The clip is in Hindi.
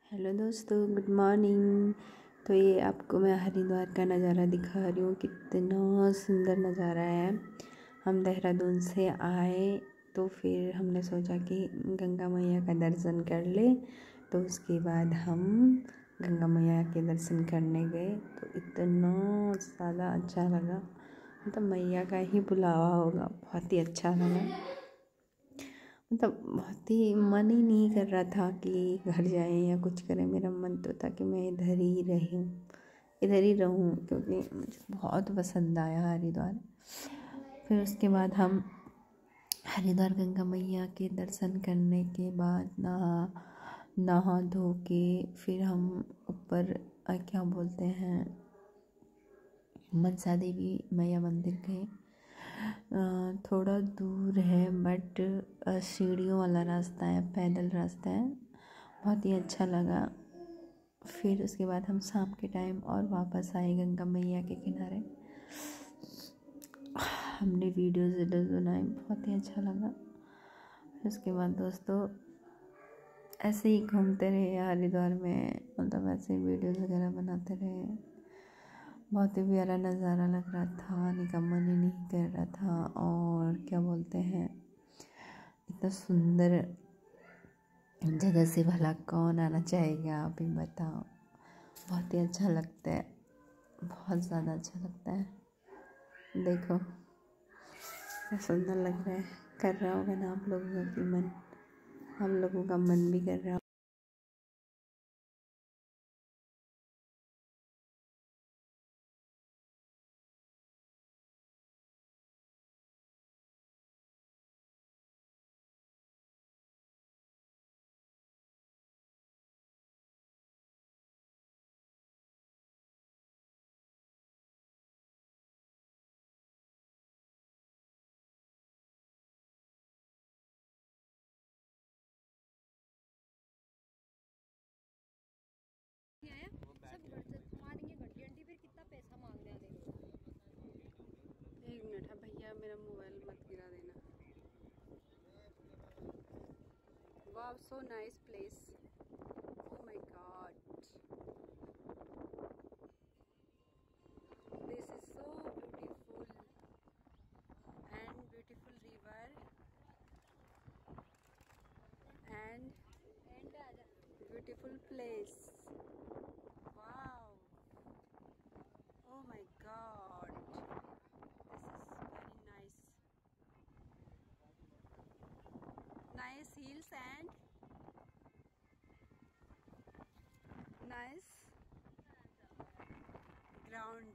हेलो दोस्तों, गुड मॉर्निंग। तो ये आपको मैं हरिद्वार का नज़ारा दिखा रही हूँ। कितना सुंदर नज़ारा है। हम देहरादून से आए तो फिर हमने सोचा कि गंगा मैया का दर्शन कर ले। तो उसके बाद हम गंगा मैया के दर्शन करने गए तो इतना ज़्यादा अच्छा लगा। मतलब मैया का ही बुलावा होगा, बहुत ही अच्छा लगा। मतलब बहुत ही मन ही नहीं कर रहा था कि घर जाएं या कुछ करें। मेरा मन तो था कि मैं इधर ही रहूं क्योंकि मुझे बहुत पसंद आया हरिद्वार। फिर उसके बाद हम हरिद्वार गंगा मैया के दर्शन करने के बाद नहा धो के फिर हम ऊपर क्या बोलते हैं, मनसा देवी मैया मंदिर गए। थोड़ा दूर है बट सीढ़ियों वाला रास्ता है, पैदल रास्ता है, बहुत ही अच्छा लगा। फिर उसके बाद हम शाम के टाइम और वापस आए गंगा मैया के किनारे। हमने वीडियोज़ बनाए, बहुत ही अच्छा लगा। फिर उसके बाद दोस्तों ऐसे ही घूमते रहे हरिद्वार में, मतलब ऐसे ही वीडियोज़ वगैरह बनाते रहे। बहुत ही प्यारा नज़ारा लग रहा था, आने का मन ही नहीं कर रहा था। और क्या बोलते हैं, इतना सुंदर जगह से भला कौन आना चाहेगा, आप ही बताओ। बहुत ही अच्छा लगता है, बहुत ज़्यादा अच्छा लगता है। देखो क्या सुंदर लग रहा है। कर रहा होगा ना आप लोगों का मन, हम लोगों का मन भी कर रहा। एक मिनट है भैया, मेरा मोबाइल मत गिरा देना। वाह, so nice place. Oh my God, this is so beautiful and beautiful river and beautiful place. Wow, oh my God, this is very nice. Nice hills and nice ground.